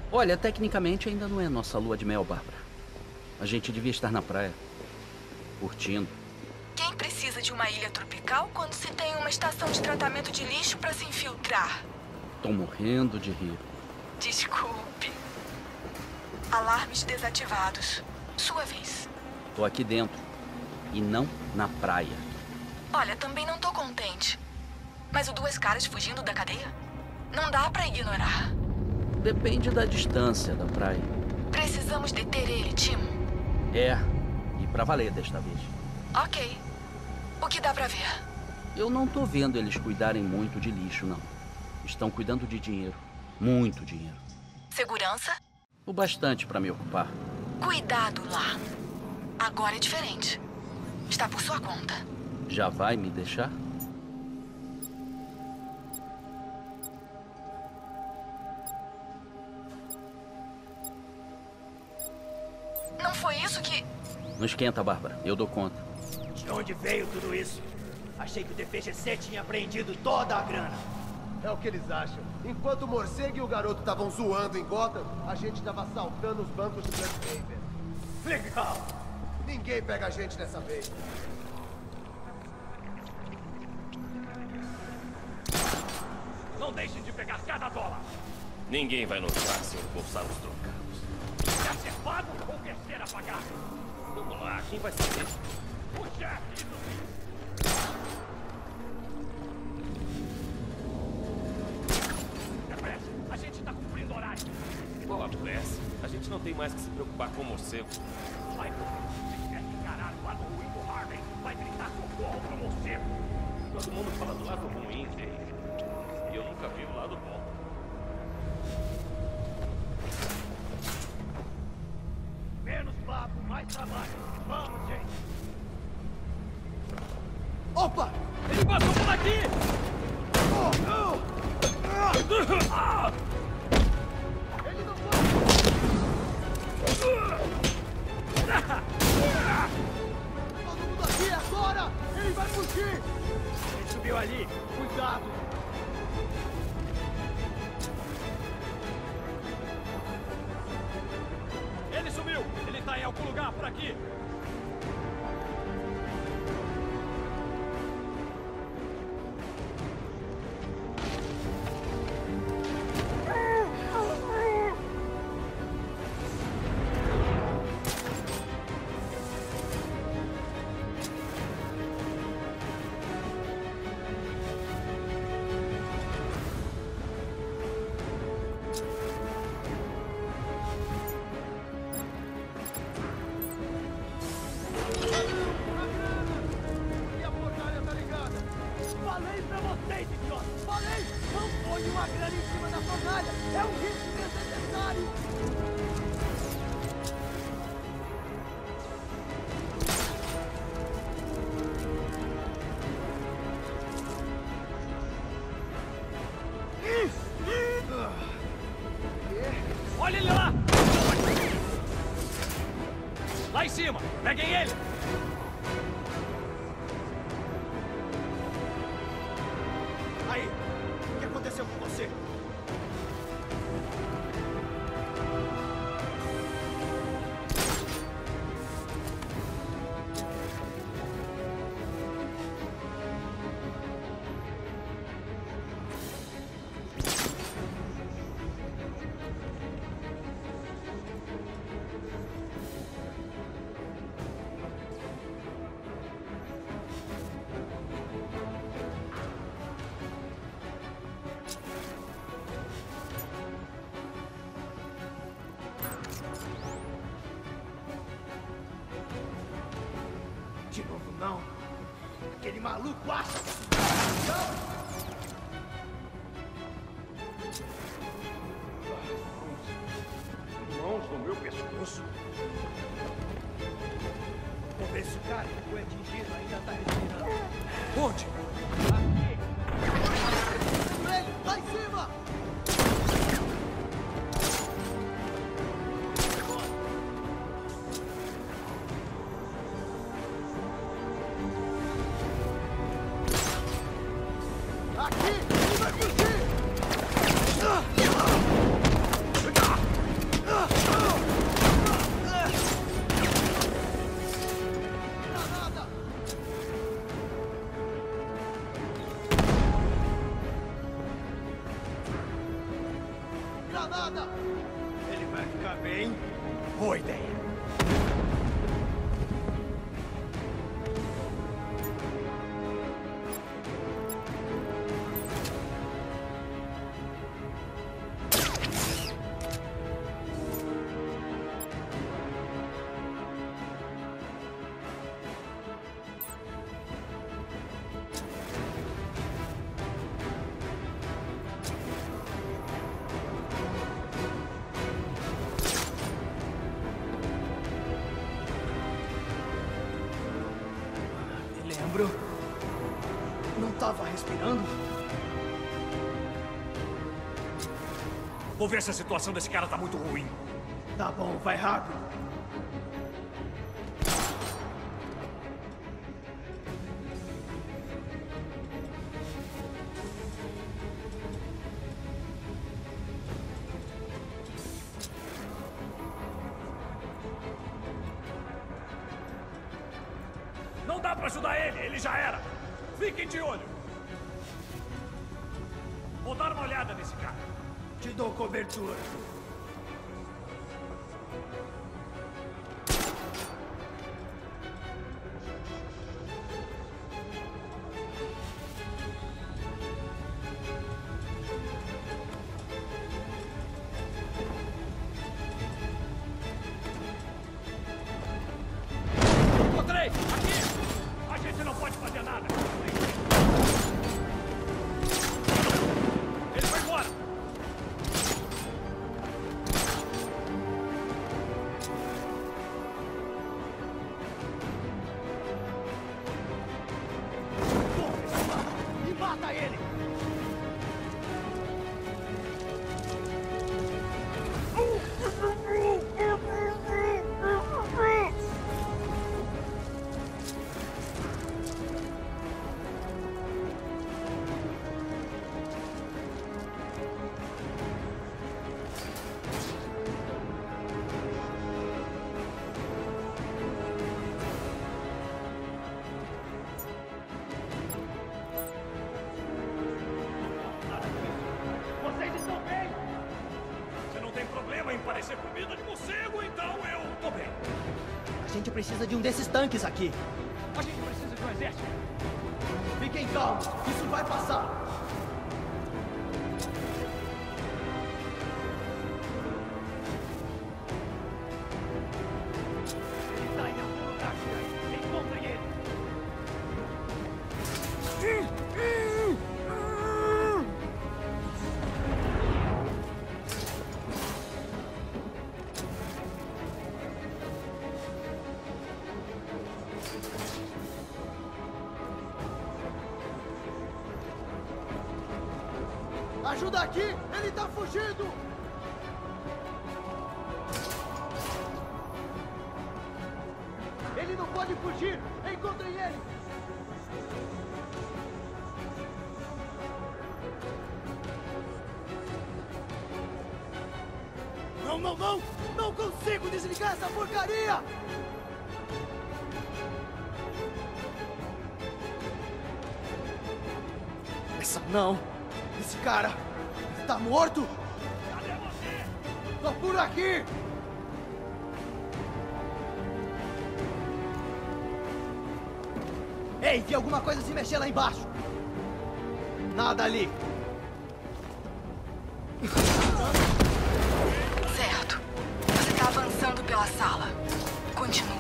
Olha, tecnicamente ainda não é nossa lua de mel, Bárbara. A gente devia estar na praia, curtindo. Quem precisa de uma ilha tropical quando se tem uma estação de tratamento de lixo para se infiltrar? Tô morrendo de rir. Desculpe. Alarmes desativados. Sua vez. Tô aqui dentro e não na praia. Olha, também não tô contente. Mas o Duas Caras fugindo da cadeia? Não dá pra ignorar. Depende da distância da praia. Precisamos deter ele, Tim. É, e pra valer desta vez. Ok. O que dá pra ver? Eu não tô vendo eles cuidarem muito de lixo, não. Estão cuidando de dinheiro. Muito dinheiro. Segurança? O bastante pra me ocupar. Cuidado lá. Agora é diferente. Está por sua conta. Já vai me deixar? Não foi isso que... Não esquenta, Bárbara. Eu dou conta. De onde veio tudo isso? Achei que o DPGC tinha apreendido toda a grana. É o que eles acham. Enquanto o morcego e o garoto estavam zoando em Gotham, a gente estava assaltando os bancos de Bloodhaven. Legal! Ninguém pega a gente dessa vez. Não deixem de pegar cada dólar! Ninguém vai notar se eu forçar os trocados. Quer ser pago ou quer ser apagado? Vamos lá, quem vai saber? O chefe do... Depressa, a gente tá cumprindo horário. Qual a pressa? A gente não tem mais que se preocupar com o morcego. Vai correr. Se tiver que encarar o lado ruim do Harvey, vai gritar socorro pro morcego. Todo mundo fala do lado ruim dele. E eu nunca vi o lado bom. Menos papo, mais trabalho. Vamos, gente. Opa! Ele passou por aqui! Ele não pode! Todo mundo aqui agora! Ele vai fugir! Ele subiu ali. Cuidado! Ele sumiu! Ele tá em algum lugar por aqui! E a porcaria tá ligada! Falei pra vocês, idiota! Falei! Não põe uma grana em cima da fornalha! É um risco desnecessário! Olha ele lá! Lá em cima! Peguem ele! Aí! O que aconteceu com você? De novo não! Aquele maluco acha que... Mãos no meu pescoço. Vamos ver se o cara que foi atingido ainda tá respirando. Onde? Aqui! Ele! Lá em cima! Aqui! Ele vai fugir! adianta nada! Ele vai ficar bem? Boa ideia. Lembro. Não tava respirando? Vou ver se a situação desse cara tá muito ruim. Tá bom, vai rápido. Não dá pra ajudar ele, ele já era. Fiquem de olho. Vou dar uma olhada nesse cara. Te dou cobertura. Encontrei! Aqui! A gente não pode fazer nada. Ele foi embora! E mata ele! Vocês estão bem? Você não tem problema em parecer comida de morcego, então eu tô bem. A gente precisa de um desses tanques aqui. A gente precisa de um exército. Fiquem calmos, isso vai passar. Ele tá em algum lugar por aí. Encontrem ele. Ajuda aqui! Ele tá fugindo! Ele não pode fugir! Encontrem ele! Não, não, não! Não consigo desligar essa porcaria! Essa não! Esse cara está morto! Cadê você? Tô por aqui! Ei, vi alguma coisa se mexer lá embaixo! Nada ali! Certo. Você tá avançando pela sala. Continue.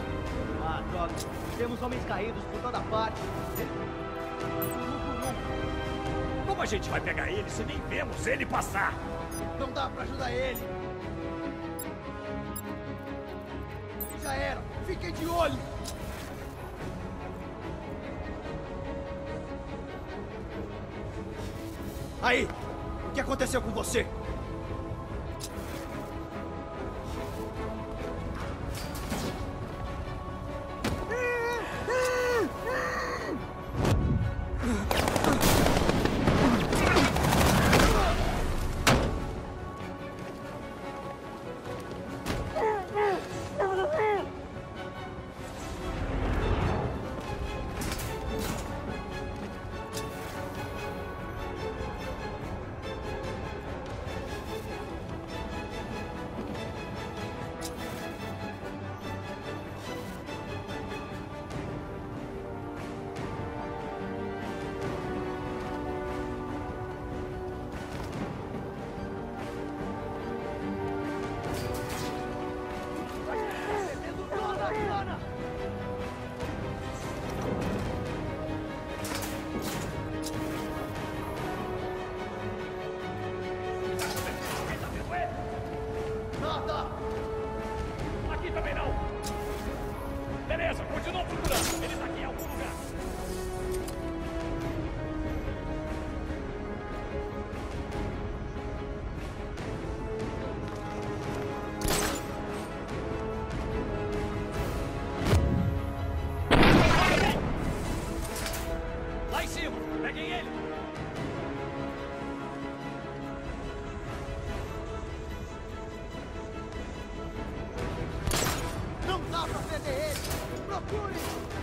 Ah, droga. Temos homens caídos por toda parte. Um por um. Como a gente vai pegar ele se nem vemos ele passar? Não dá pra ajudar ele. Já era. Fiquem de olho. Aí, o que aconteceu com você? Nada! Aqui também não! Beleza, continua procurando. Ele tá aqui em algum lugar. Lá em cima! Peguem ele! Não dá pra perder ele! Procure!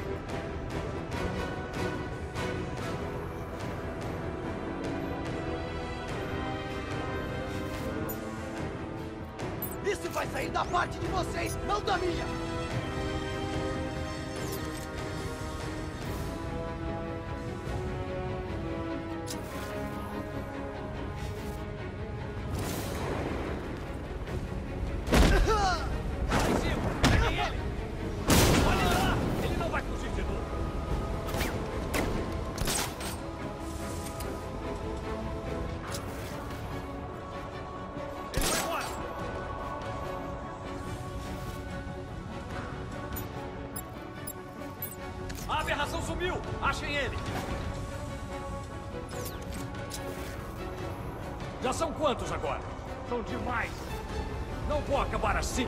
Isso vai sair da parte de vocês, não da minha! Lá em cima! Peguem ele! Olha lá! Ele não vai fugir de novo. Ele foi embora! A aberração sumiu! Achem ele! Já são quantos agora? São demais! Não vou acabar assim!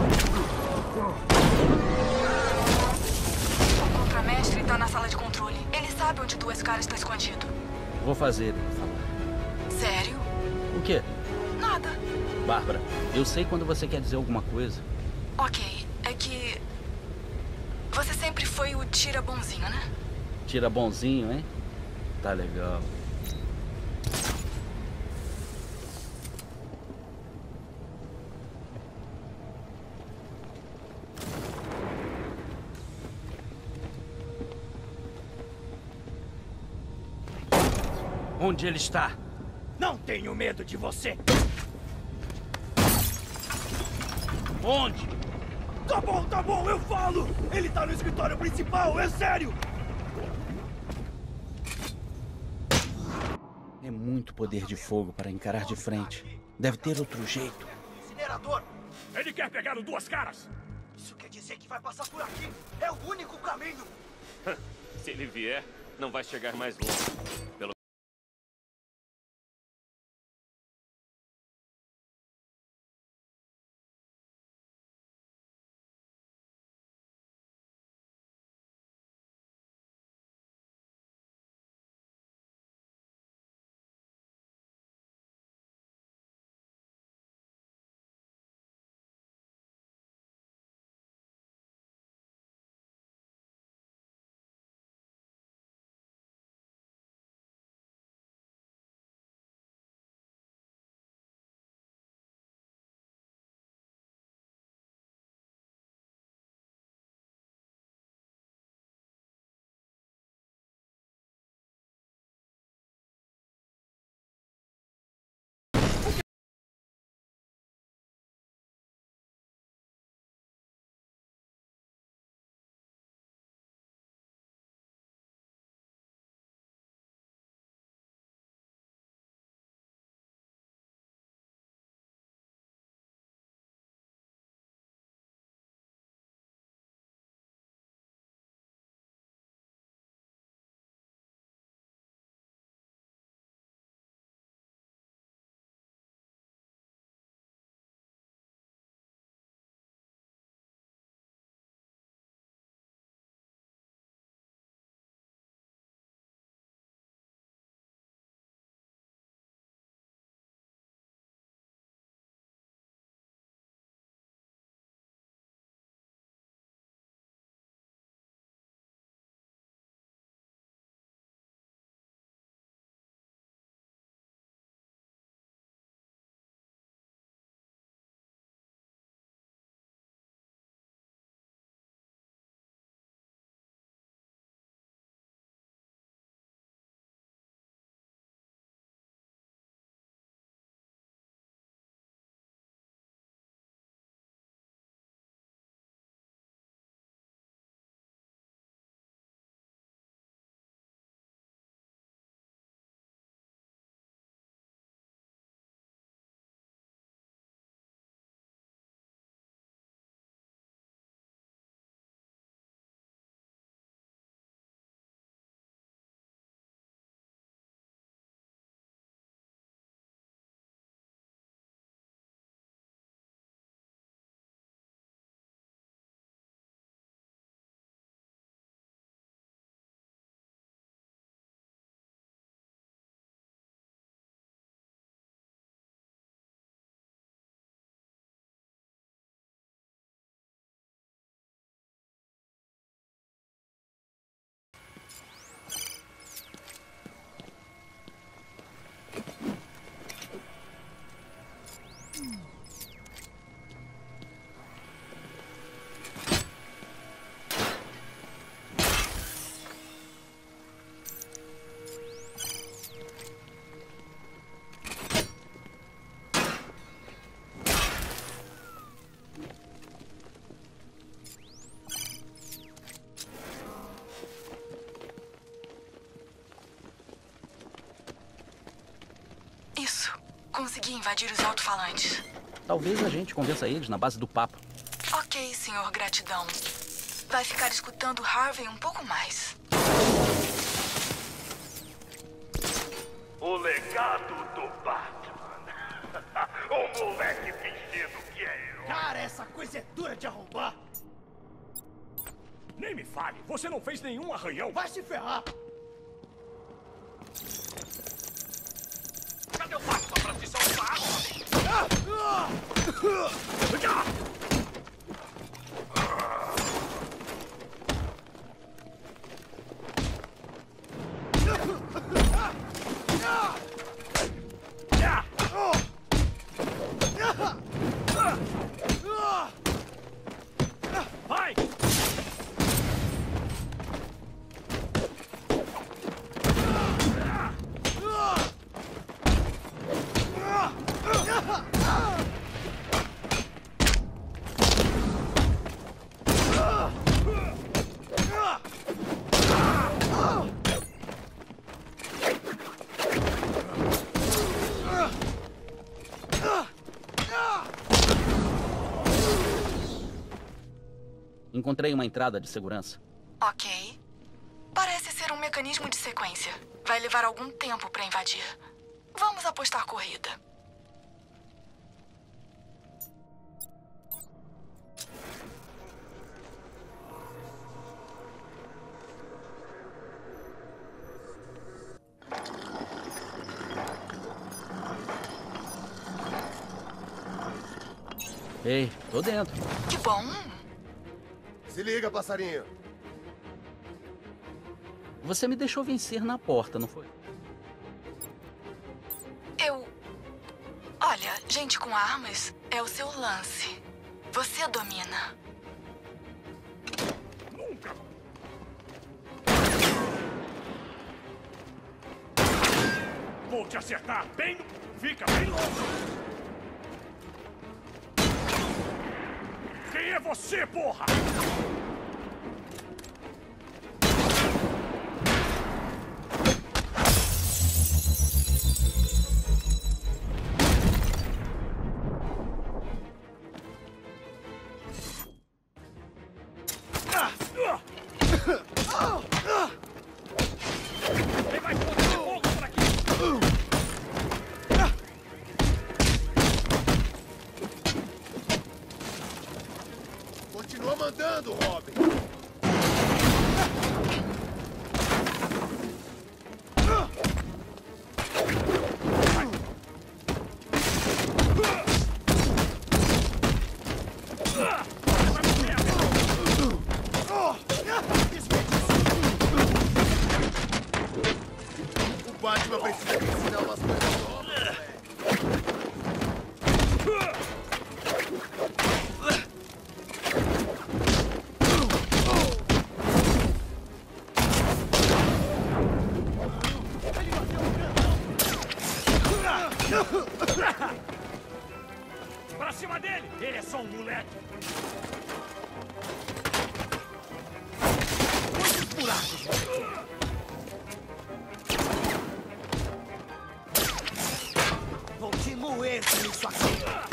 O contramestre tá na sala de controle. Ele sabe onde Duas Caras está escondido. Vou fazer ele falar. Sério? O quê? Nada. Bárbara, eu sei quando você quer dizer alguma coisa. Ok, é que... Você sempre foi o tira bonzinho, né? Tira bonzinho, hein? Tá legal. Onde ele está? Não tenho medo de você! Onde? Tá bom, eu falo! Ele tá no escritório principal, é sério! É muito poder de fogo para encarar de frente. Deve ter outro jeito. Incinerador! Ele quer pegar o Duas Caras! Isso quer dizer que vai passar por aqui! É o único caminho! Se ele vier, não vai chegar mais longe. Pelo consegui invadir os alto-falantes. Talvez a gente convença eles na base do papo. Ok, senhor Gratidão. Vai ficar escutando Harvey um pouco mais. O legado do Batman. O moleque fingindo que é herói. Cara, essa coisa é dura de arrombar. Nem me fale, você não fez nenhum arranhão. Vai se ferrar. Cadê o Batman pra te salvar? Vai! Encontrei uma entrada de segurança. Ok. Parece ser um mecanismo de sequência. Vai levar algum tempo pra invadir. Vamos apostar corrida. Ei, tô dentro. Que bom. Se liga, passarinho. Você me deixou vencer na porta, não foi? Olha, gente com armas é o seu lance. Você domina. Nunca. Vou te acertar bem. Fica bem longe. Quem é você, porra? Tem mais ponto de fogo por aqui. Continua mandando, Robin. O Batman precisa me ensinar umas coisas novas, velho. Pra cima dele! Ele é só um moleque! Quantos buracos? Vou te moer com isso aqui.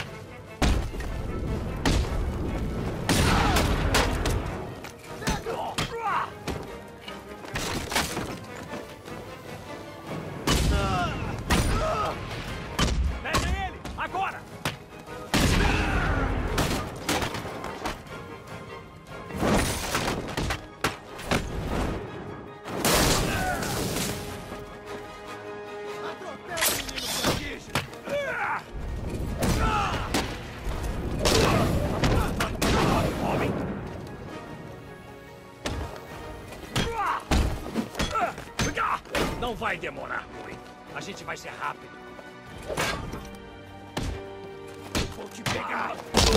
Pega ele! Agora! Atropela o menino prodígio. Homem! Não vai demorar muito. A gente vai ser rápido. Vou te pegar!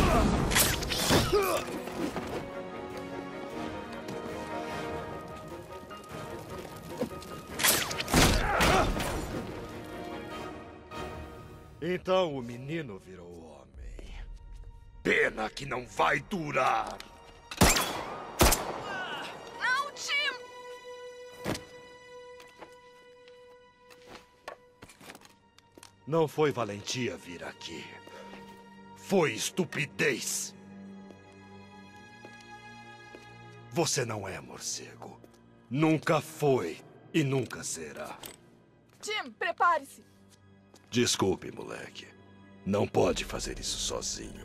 Então o menino virou homem. Pena que não vai durar. Não, Tim! Não foi valentia vir aqui. Foi estupidez. Você não é morcego. Nunca foi e nunca será. Jim, prepare-se. Desculpe, moleque. Não pode fazer isso sozinho.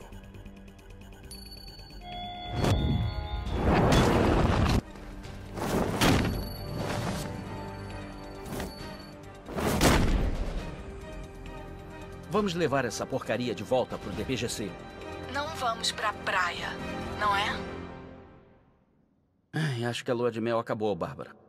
Vamos levar essa porcaria de volta pro DPGC. Não vamos pra praia, não é? Ai, acho que a lua de mel acabou, Bárbara.